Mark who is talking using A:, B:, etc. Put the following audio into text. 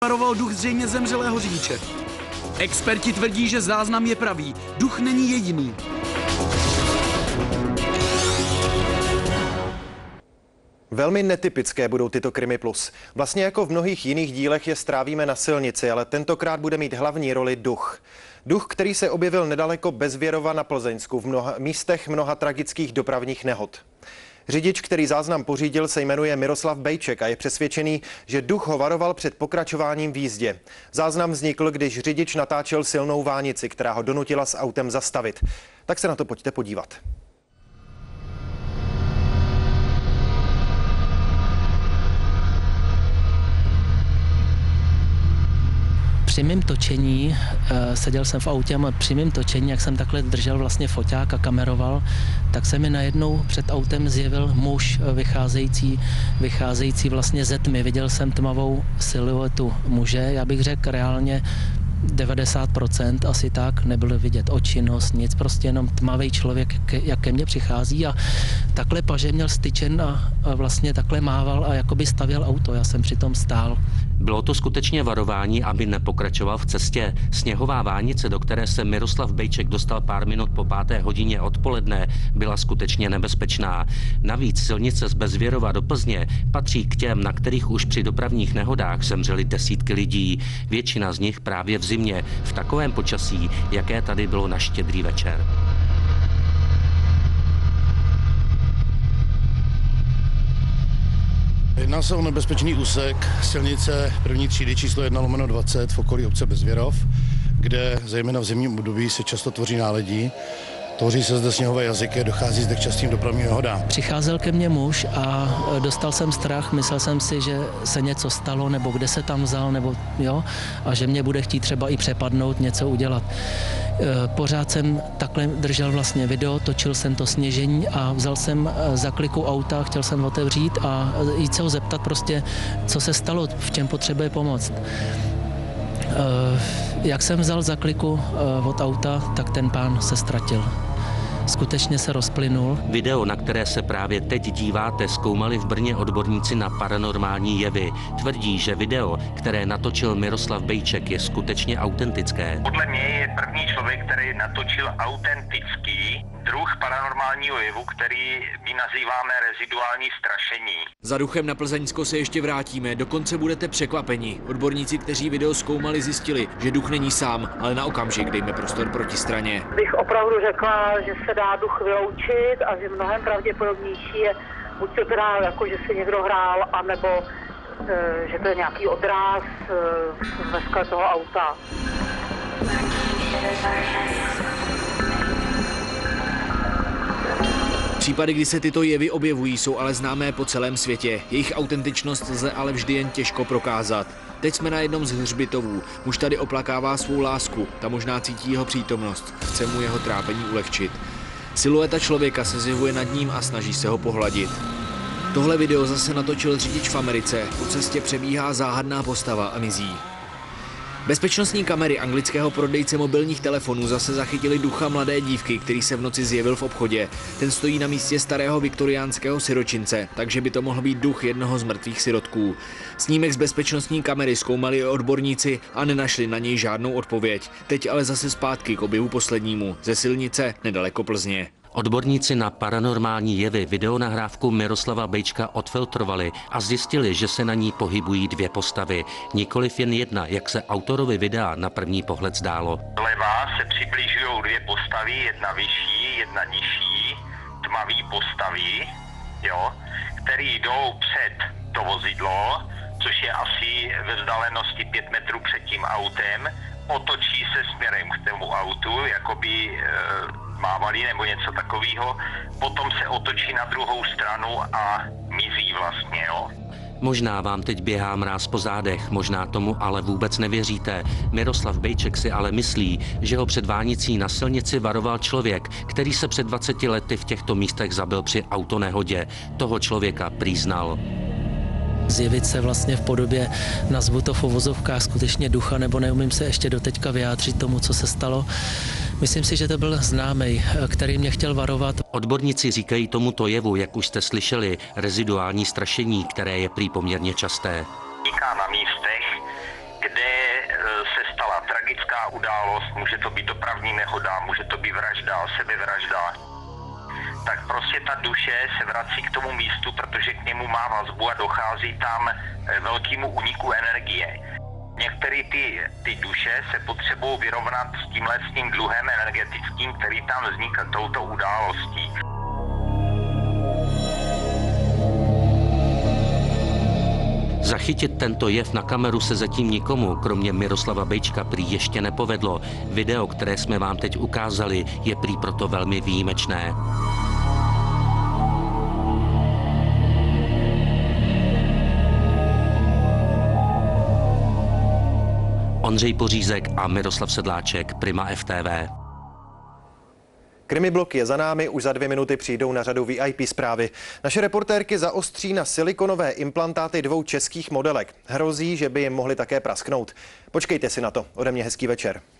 A: varoval duch zřejmě zemřelého řidiče. Experti tvrdí, že záznam je pravý. Duch není jediný.
B: Velmi netypické budou tyto Krimi Plus. Vlastně jako v mnohých jiných dílech je strávíme na silnici, ale tentokrát bude mít hlavní roli duch. Duch, který se objevil nedaleko Bezvěrova na Plzeňsku v mnoha místech mnoha tragických dopravních nehod. Řidič, který záznam pořídil, se jmenuje Miroslav Bejček a je přesvědčený, že duch ho varoval před pokračováním v jízdě. Záznam vznikl, když řidič natáčel silnou vánici, která ho donutila s autem zastavit. Tak se na to pojďte podívat.
C: Při mém točení, seděl jsem v autě a při mém točení, jak jsem takhle držel vlastně foťák a kameroval, tak se mi najednou před autem zjevil muž vycházející vlastně ze tmy. Viděl jsem tmavou siluetu muže, já bych řekl reálně 90% asi tak, nebylo vidět oči, nos, nic, prostě jenom tmavý člověk, jak ke mně přichází a takhle paže měl styčen a vlastně takhle mával a jakoby stavěl auto, já jsem přitom stál.
D: Bylo to skutečně varování, aby nepokračoval v cestě. Sněhová vánice, do které se Miroslav Bejček dostal pár minut po 5. hodině odpoledne, byla skutečně nebezpečná. Navíc silnice z Bezvěrova do Plzně patří k těm, na kterých už při dopravních nehodách zemřely desítky lidí. Většina z nich právě v zimě, v takovém počasí, jaké tady bylo na Štědrý večer.
E: Jedná se o nebezpečný úsek silnice první třídy číslo 1/20 v okolí obce Bezvěrov, kde zejména v zimním období se často tvoří náledí. Tvoří se zde sněhové jazyky, dochází zde k častým dopravním nehodám.
C: Přicházel ke mně muž a dostal jsem strach, myslel jsem si, že se něco stalo, nebo kde se tam vzal, nebo jo, a že mě bude chtít třeba i přepadnout, něco udělat. Pořád jsem takhle držel vlastně video, točil jsem to sněžení a vzal jsem za kliku auta, chtěl jsem otevřít a jít se ho zeptat prostě, co se stalo, v čem potřebuje pomoct. Jak jsem vzal za kliku od auta, tak ten pán se ztratil. Skutečně se rozplynul.
D: Video, na které se právě teď díváte, zkoumali v Brně odborníci na paranormální jevy. Tvrdí, že video, které natočil Miroslav Bejček, je skutečně autentické.
F: Podle mě je první člověk, který natočil autentický druh paranormálního jevu, který my nazýváme reziduální strašení.
A: Za duchem na Plzeňsko se ještě vrátíme, dokonce budete překvapeni. Odborníci, kteří video zkoumali, zjistili, že duch není sám, ale na okamžik dejme prostor protistraně.
G: Bych opravdu řekla, že se dá duch vyloučit a že mnohem pravděpodobnější je buď to teda jako, že si někdo hrál, anebo že to je nějaký odráz ve skle toho auta.
A: Případy, kdy se tyto jevy objevují, jsou ale známé po celém světě. Jejich autentičnost lze ale vždy jen těžko prokázat. Teď jsme na jednom z hřbitovů. Muž tady oplakává svou lásku. Ta možná cítí jeho přítomnost. Chce mu jeho trápení ulehčit. Silueta člověka se zjevuje nad ním a snaží se ho pohladit. Tohle video zase natočil řidič v Americe. Po cestě přebíhá záhadná postava a mizí. Bezpečnostní kamery anglického prodejce mobilních telefonů zase zachytili ducha mladé dívky, který se v noci zjevil v obchodě. Ten stojí na místě starého viktoriánského siročince, takže by to mohl být duch jednoho z mrtvých sirotků. Snímek z bezpečnostní kamery zkoumali i odborníci a nenašli na něj žádnou odpověď. Teď ale zase zpátky k objevu poslednímu, ze silnice nedaleko Plzně.
D: Odborníci na paranormální jevy videonahrávku Miroslava Bejčka odfiltrovali a zjistili, že se na ní pohybují dvě postavy. Nikoliv jen jedna, jak se autorovi videa na první pohled zdálo.
F: Zleva se přibližují dvě postavy, jedna vyšší, jedna nižší, tmavý postavy, jo, které jdou před to vozidlo, což je asi ve vzdálenosti 5 metrů před tím autem, otočí se směrem k tomu autu, jakoby mávali nebo něco takového, potom se otočí na druhou stranu a mizí vlastně, jo.
D: Možná vám teď běhá mráz po zádech, možná tomu ale vůbec nevěříte. Miroslav Bejček si ale myslí, že ho před vánicí na silnici varoval člověk, který se před 20 lety v těchto místech zabil při autonehodě. Toho člověka prý znal.
C: Zjevit se vlastně v podobě, nazvu to v uvozovkách, skutečně ducha, nebo neumím se ještě doteďka vyjádřit tomu, co se stalo. Myslím si, že to byl známej, který mě chtěl varovat.
D: Odborníci říkají tomuto jevu, jak už jste slyšeli, reziduální strašení, které je prý poměrně časté.
F: Vzniká na místech, každá událost, může to být dopravní nehoda, může to být vražda, sebevražda, tak prostě ta duše se vrací k tomu místu, protože k němu má vazbu a dochází tam velkému úniku energie. Některé ty duše se potřebují vyrovnat s tím dluhem energetickým, který tam vznikl touto událostí.
D: Zachytit tento jev na kameru se zatím nikomu, kromě Miroslava Bejčka, prý ještě nepovedlo. Video, které jsme vám teď ukázali, je prý proto velmi výjimečné. Ondřej Pořízek a Miroslav Sedláček, Prima FTV.
B: Krimiblok je za námi, už za 2 minuty přijdou na řadu VIP zprávy. Naše reportérky zaostří na silikonové implantáty 2 českých modelek. Hrozí, že by jim mohly také prasknout. Počkejte si na to. Ode mě hezký večer.